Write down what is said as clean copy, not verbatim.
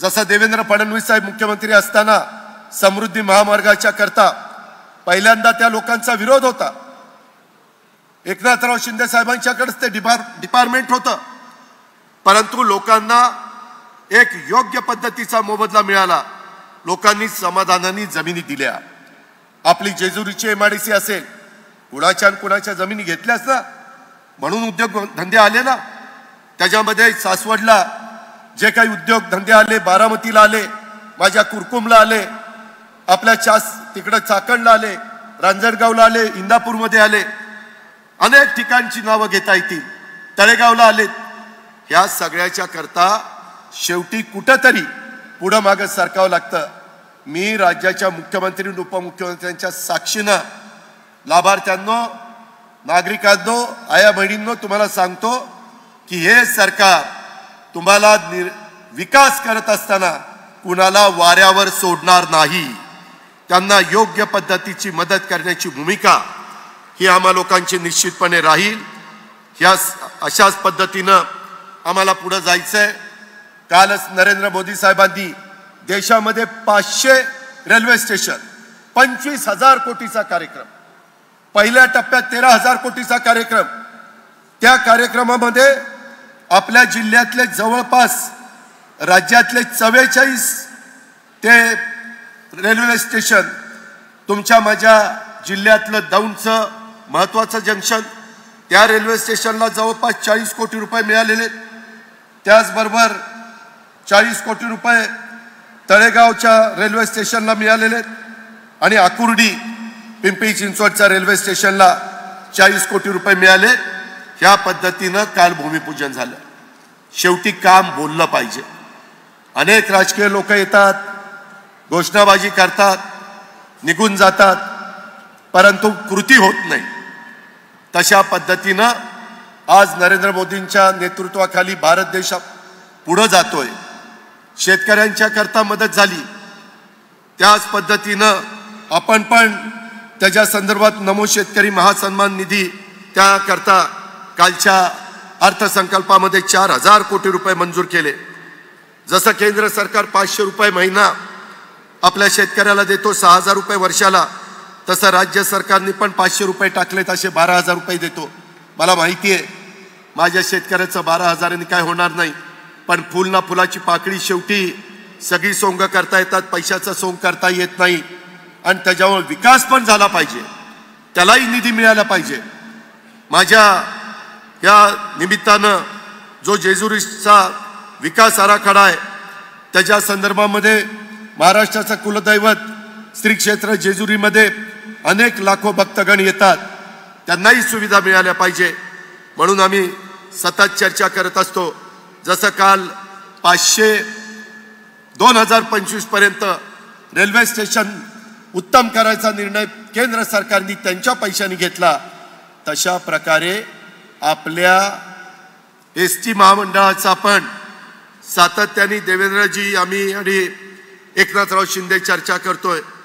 जसं देवेंद्र फडणवीस साहेब मुख्यमंत्री असताना समृद्धी महामार्गाच्या करता पहिल्यांदा त्या लोकांचा विरोध होता. एकनाथराव शिंदे साहेबांच्याकडेच ते डिपार्टमेंट होतं, परंतु लोकांना एक योग्य पद्धतीचा मोबदला मिळाला. लोकांनी समाधानाने जमिनी दिल्या. आपली जेजुरीची MIDC असेल, कुणाच्या जमिनी घेतल्याच ना, म्हणून उद्योग धंदे आले ना. त्याच्यामध्ये सासवडला जे काही उद्योग धंदे आले, बारामतीला आले, माझ्या कुरकुमला आले, आपल्या तिकडे चाकणला आले, रांजणगावला आले, इंदापूरमध्ये आले, अनेक ठिकाणची नावं घेता येतील, तळेगावला आले. ह्या सगळ्याच्या करता शेवटी कुठंतरी पुढं मागं सरकावं लागतं. मी राज्याच्या मुख्यमंत्री आणि उपमुख्यमंत्र्यांच्या साक्षीनं लाभार्थ्यांनो, नागरिकांनो, आया बहिणींनो तुम्हाला सांगतो की हे सरकार तुम्हाला विकास करत असताना कुणाला वाऱ्यावर सोडणार नाही. त्यांना योग्य पद्धतीची मदत करण्याची भूमिका ही आम्हा लोकांची निश्चितपणे राहील. अशाच पद्धतीनं आम्हाला पुढे जायचंय. कालच नरेंद्र मोदी साहेबांनी देशामध्ये 500 रेल्वे स्टेशन, 25,000 कोटीचा कार्यक्रम, पहिल्या टप्प्यात 13,000 कोटीचा कार्यक्रम, त्या कार्यक्रमामध्ये आपल्या जिल्ह्यातले जवळपास राज्यातले 44 ते रेल्वे स्टेशन, तुमच्या माझ्या जिल्ह्यातलं दौंडचं महत्त्वाचं जंक्शन, त्या रेल्वे स्टेशनला जवळपास 40 कोटी रुपये मिळालेले. त्याचबरोबर 40 कोटी रुपये तळेगावच्या रेल्वे स्टेशनला मिळालेले आणि आकुर्डी पिंपरी चिंचवडच्या रेल्वे स्टेशनला 40 कोटी रुपये मिळाले. ह्या पद्धतीनं काल भूमिपूजन झालं. शेवटी काम बोललं पाहिजे. अनेक राजकीय लोक येतात, घोषणाबाजी करतात, निघून जातात, परंतु कृती होत नाही. तशा पद्धतीनं आज नरेंद्र मोदींच्या नेतृत्वाखाली भारत देश पुढे जातोय. शेतकऱ्यांच्या करता मदत झाली, त्याच पद्धतीनं आपण पण त्याच्या संदर्भात नमो शेतकरी महासन्मान निधी त्याकरता कालच्या अर्थसंकल्पामध्ये 4,000 कोटी रुपये मंजूर केले. जसं केंद्र सरकार 500 रुपये महिना आपल्या शेतकऱ्याला देतो, 6,000 रुपये वर्षाला, तसं राज्य सरकारने पण 500 रुपये टाकलेत, असे 12,000 रुपये देतो. मला माहिती आहे माझ्या शेतकऱ्याचं 12,000ने काय होणार नाही, पण फुल ना फुलाची पाकळी शेवटी सगळी सोंग करता येतात, पैशाचं सोंग करता येत नाही. आणि त्याच्यावर विकास पण झाला पाहिजे, त्यालाही निधी मिळाला पाहिजे. माझ्या या निमित्तानं जो जेजुरीचा विकास आराखडा आहे त्याच्या संदर्भामध्ये महाराष्ट्राचं कुलदैवत श्री क्षेत्र जेजुरीमध्ये अनेक लाखो भक्तगण येतात, त्यांनाही सुविधा मिळाल्या पाहिजे म्हणून आम्ही सतत चर्चा करत असतो. जसं काल 2025 पर्यंत रेल्वे स्टेशन उत्तम करायचा निर्णय केंद्र सरकारने त्यांच्या पैशाने घेतला, तशा प्रकारे आपल्या ST महामंडळाचा पण सातत्याने देवेंद्रजी, आम्ही आणि एकनाथराव शिंदे चर्चा करतोय.